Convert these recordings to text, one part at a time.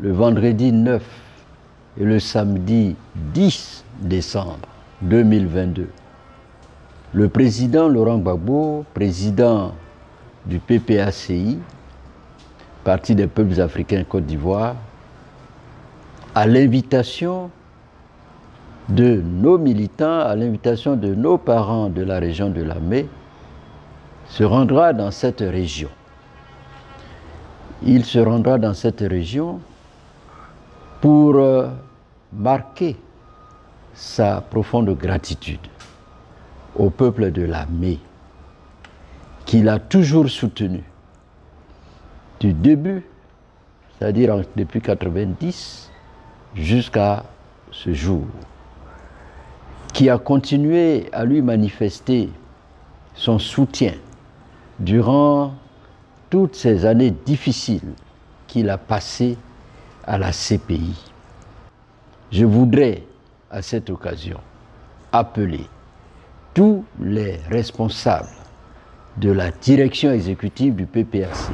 le vendredi 9 et le samedi 10 décembre 2022, le président Laurent Gbagbo, président du PPACI, Parti des peuples africains Côte d'Ivoire, à l'invitation de nos militants, à l'invitation de nos parents de la région de Lamé, se rendra dans cette région. Il se rendra dans cette région pour marquer sa profonde gratitude au peuple de Lamé, qu'il a toujours soutenu du début, c'est-à-dire depuis 1990 jusqu'à ce jour, qui a continué à lui manifester son soutien durant toutes ces années difficiles qu'il a passées à la CPI. Je voudrais, à cette occasion, appeler tous les responsables de la direction exécutive du PPACI,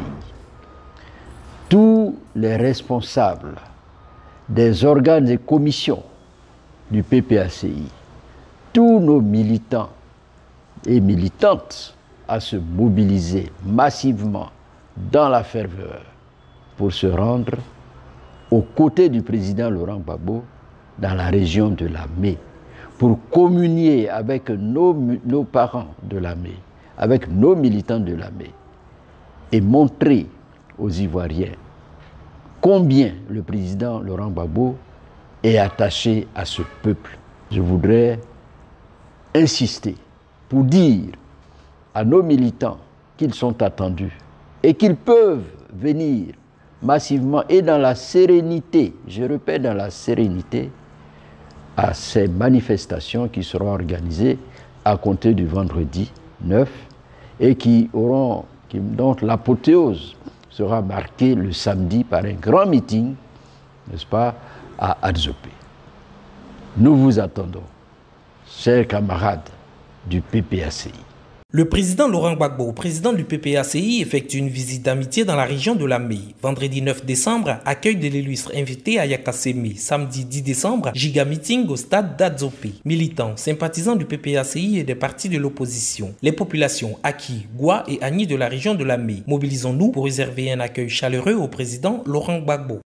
tous les responsables des organes et commissions du PPACI, tous nos militants et militantes à se mobiliser massivement dans la ferveur pour se rendre aux côtés du président Laurent Gbagbo dans la région de Lamé, pour communier avec nos parents de Lamé, avec nos militants de Lamé, et montrer aux Ivoiriens combien le président Laurent Gbagbo est attaché à ce peuple. Je voudrais insister pour dire à nos militants qu'ils sont attendus et qu'ils peuvent venir massivement et dans la sérénité, je répète, dans la sérénité, à ces manifestations qui seront organisées à compter du vendredi 9 et dont l'apothéose sera marquée le samedi par un grand meeting, n'est-ce pas, à Adzopé. Nous vous attendons, chers camarades du PPACI. Le président Laurent Gbagbo, président du PPACI, effectue une visite d'amitié dans la région de Lamé. Vendredi 9 décembre, accueil de l'illustre invité à Yakasseme. Samedi 10 décembre, giga meeting au stade d'Adzopé. Militants, sympathisants du PPACI et des partis de l'opposition. Les populations Aki, Goua et Agni de la région de Lamé. Mobilisons-nous pour réserver un accueil chaleureux au président Laurent Gbagbo.